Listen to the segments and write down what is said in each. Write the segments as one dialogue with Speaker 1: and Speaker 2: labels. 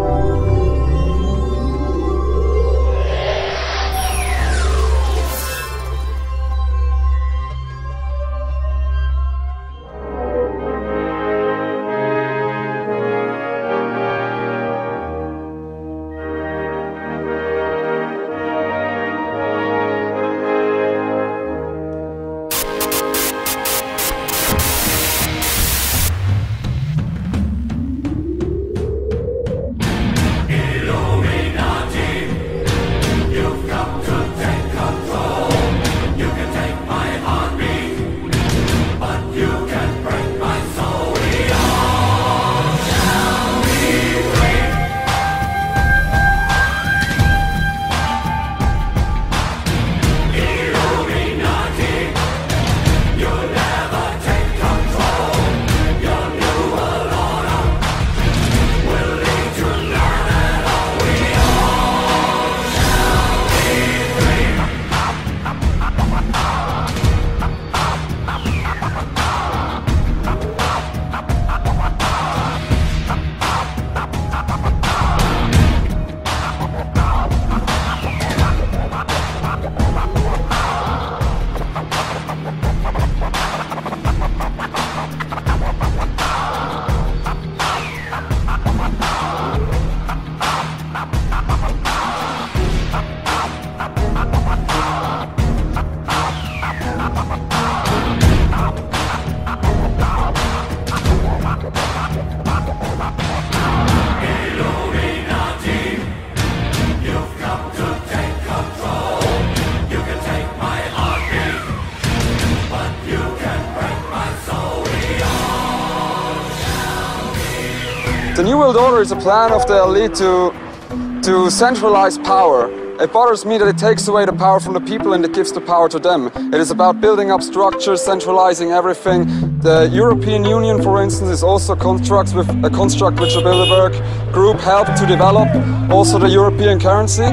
Speaker 1: The New World Order is a plan of the elite to centralize power. It bothers me that it takes away the power from the people and it gives the power to them. It is about building up structures, centralizing everything. The European Union, for instance, is also a construct which the Bilderberg group helped to develop, also the European currency.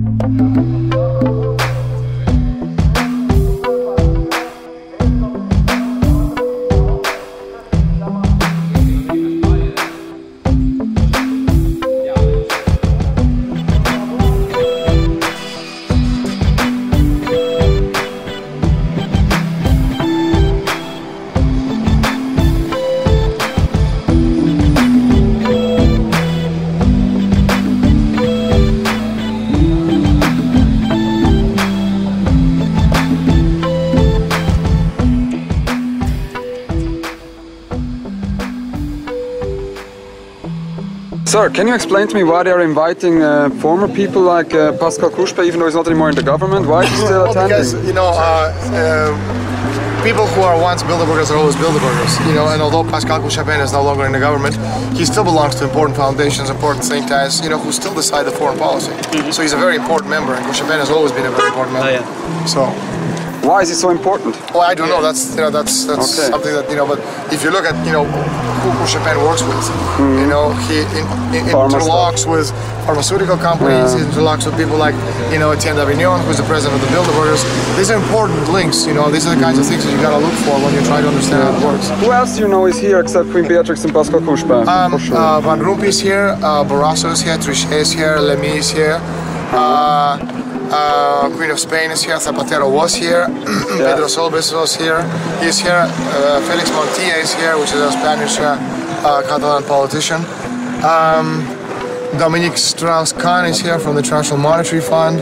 Speaker 1: Sir, can you explain to me why they are inviting former people like Pascal Couchepin, even though he's not anymore in the government? Why is he still attending?
Speaker 2: Because, you know, people who are once Bilderbergers are always Bilderbergers, you know, and although Pascal Couchepin is no longer in the government, he still belongs to important foundations, important think tanks, you know, who still decide the foreign policy. So he's a very important member, and Couchepin has always been a very important member. Oh, yeah. So.
Speaker 1: Why is he so important?
Speaker 2: Well, I don't know. That's okay. Something that, you know. But if you look at, you know, who Couchepin works with, you know, he interlocks with pharmaceutical companies. He interlocks with people like, you know, Etienne d'Avignon, who's the president of the Bilderbergers. These are important links. You know, these are the kinds of things that you gotta look for when you try to understand how it works.
Speaker 1: Who else do you know is here except Queen Beatrix and Pascal Couchepin?
Speaker 2: Van Rompuy is here. Barroso is here. Trichet is here. Lamy is here. Queen of Spain is here, Zapatero was here, Pedro Solbes was here, he's here, Felix Montilla is here, which is a Spanish Catalan politician. Dominique Strauss-Kahn is here from the International Monetary Fund.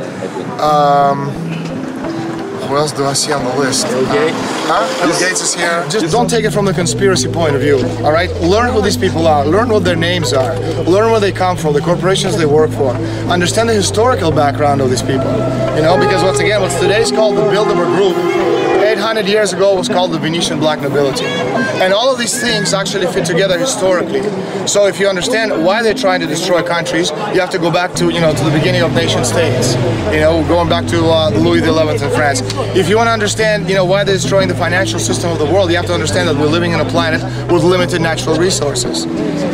Speaker 2: Who else do I see on the list? Bill Gates is here. Just don't take it from the conspiracy point of view, all right? Learn who these people are, learn what their names are, learn where they come from, the corporations they work for. Understand the historical background of these people, you know, because once again, what's today's called the Bilderberg Group, 800 years ago was called the Venetian Black Nobility. And all of these things actually fit together historically. So if you understand why they're trying to destroy countries, you have to go back to, you know, to the beginning of nation states. You know, going back to Louis XI in France. If you want to understand, you know, why they're destroying the financial system of the world, you have to understand that we're living on a planet with limited natural resources.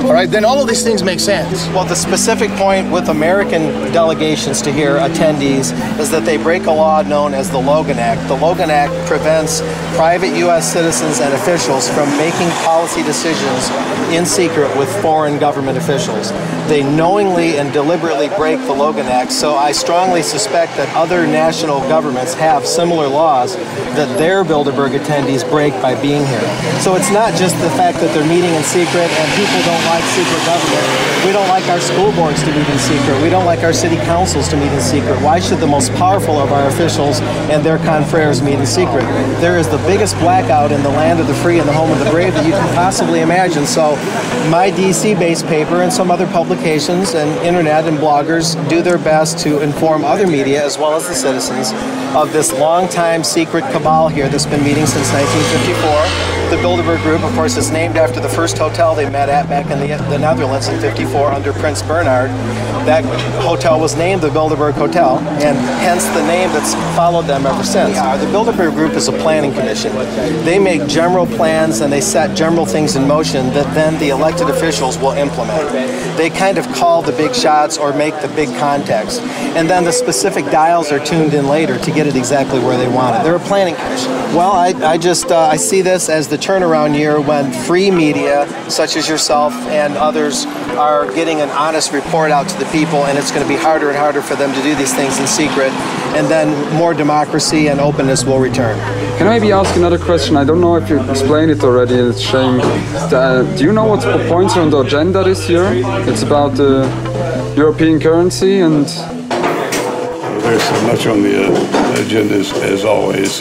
Speaker 2: all right, then all of these things make sense.
Speaker 3: Well, the specific point with American delegations to here, attendees, is that they break a law known as the Logan Act. The Logan Act prevents private U.S. citizens and officials from making policy decisions in secret with foreign government officials. They knowingly and deliberately break the Logan Act, so I strongly suspect that other national governments have similar laws that their Bilderberg attendees break by being here. So it's not just the fact that they're meeting in secret and people don't like secret government. We don't like our school boards to meet in secret. We don't like our city councils to meet in secret. Why should the most powerful of our officials and their confreres meet in secret? There is the biggest blackout in the land of the free and the home of the brave that you can possibly imagine. So my DC-based paper and some other publications and internet and bloggers do their best to inform other media as well as the citizens of this long-time secret cabal here that's been meeting since 1954. The Bilderberg Group, of course, is named after the first hotel they met at back in the Netherlands in '54 under Prince Bernhard. That hotel was named the Bilderberg Hotel, and hence the name that's followed them ever since. The Bilderberg Group is a planning commission. They make general plans and they set general things in motion that then the elected officials will implement. They kind of call the big shots or make the big contacts, and then the specific dials are tuned in later to get it exactly where they want it. They're a planning commission. Well, I see this as the turnaround year when free media, such as yourself and others, are getting an honest report out to the people, and it's going to be harder and harder for them to do these things in secret, and then more democracy and openness will return.
Speaker 1: Can I maybe ask another question? I don't know if you explained it already, it's a shame. Do you know what points are on the agenda this year? It's about the European currency and...
Speaker 4: There's so much on the agenda as always.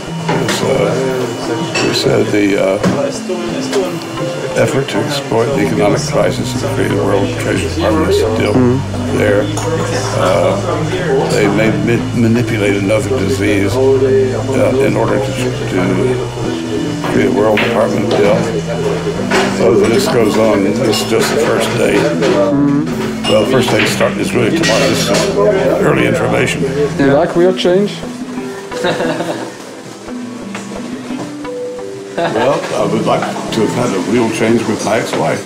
Speaker 4: We said the effort to exploit the economic crisis and create a world trade department is still there. They may manipulate another disease in order to create a world department of health. So this goes on. This is just the first day. Well, the first day starting is really tomorrow. This is early information.
Speaker 1: You like real change?
Speaker 4: Well, I would like to have had a real change with my ex-wife.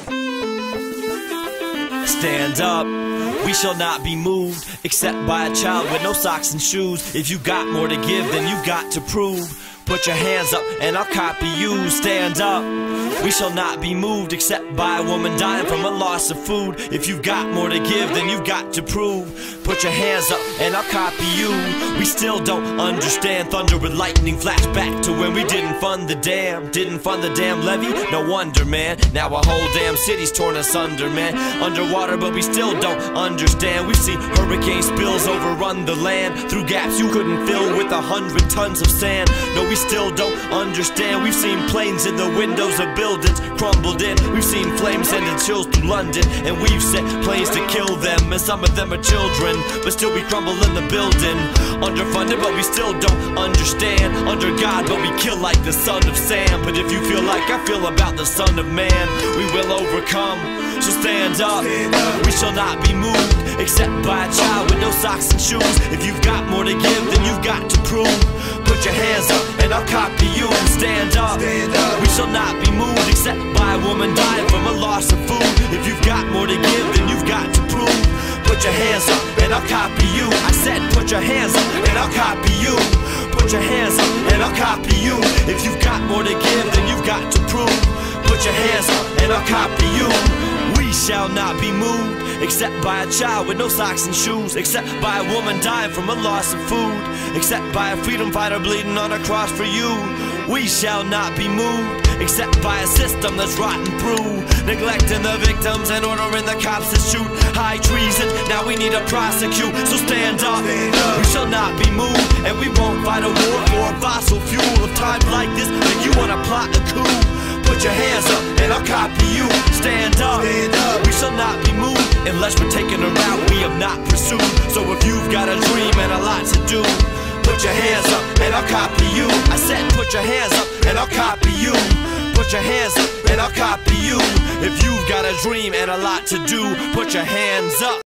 Speaker 5: Stand up, we shall not be moved, except by a child with no socks and shoes. If you got more to give, then you got to prove. Put your hands up and I'll copy you. Stand up, we shall not be moved, except by a woman dying from a loss of food. If you've got more to give, then you've got to prove. Put your hands up and I'll copy you. We still don't understand thunder and lightning flash back to when we didn't fund the dam. Didn't fund the damn levee? No wonder, man. Now a whole damn city's torn asunder, man. Underwater, but we still don't understand. We've seen hurricane spills overrun the land through gaps you couldn't fill with 100 tons of sand. No, we still don't understand. We've seen planes in the windows of buildings crumbled in. We've seen flames sending chills through London, and we've sent planes to kill them. And some of them are children, but still we crumble in the building. Underfunded, but we still don't understand. Under God, but we kill like the son of Sam. But if you feel like I feel about the son of man, we will overcome. So stand up, we shall not be moved, except by a child with no socks and shoes. If you've got more to give, then you've got to prove. Put your hands up and I'll copy you. Stand up, we shall not be moved, except by a woman dying from a loss of food. If you've got more to give, then you've got to prove. Put your hands up and I'll copy you. I said put your hands up and I'll copy you. Put your hands up and I'll copy you. If you've got more to give, then you've got to prove. Put your hands up and I'll copy you. We shall not be moved, except by a child with no socks and shoes, except by a woman dying from a loss of food, except by a freedom fighter bleeding on a cross for you. We shall not be moved, except by a system that's rotten through, neglecting the victims and ordering the cops to shoot. High treason, now we need to prosecute. So stand up, we shall not be moved, and we won't fight a war for fossil fuel. Of times like this, make you wanna plot a coup. Put your hands up and I'll copy you. Stand up, we shall not be moved, unless we're taking a route we have not pursued. So if you've got a dream and a lot to do, put your hands up and I'll copy you. I said put your hands up and I'll copy you. Put your hands up and I'll copy you. If you've got a dream and a lot to do, put your hands up.